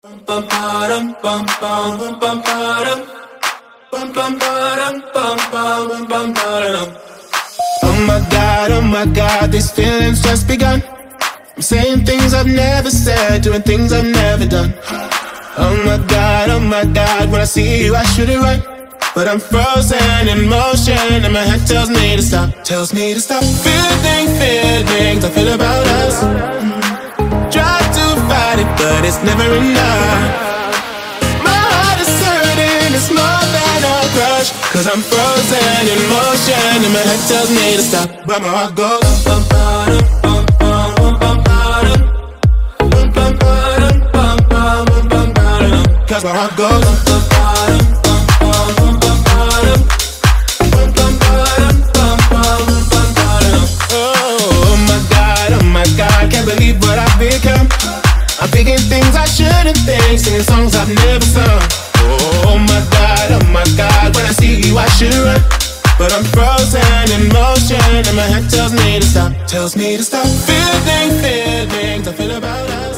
Oh my God, these feelings just begun. I'm saying things I've never said, doing things I've never done. Oh my God, when I see you I should it right, but I'm frozen in motion and my head tells me to stop, feelings I feel about us. Try to fight it, but it's never enough. My heart is hurting, it's more than a crush, cause I'm frozen in motion and my head tells me to stop, but my heart goes cause my heart goes oh my God, can't believe what I've become. I'm thinking things I shouldn't think, singing songs I've never sung. Oh my God, when I see you I should run, but I'm frozen in motion and my head tells me to stop, feelings I feel about us.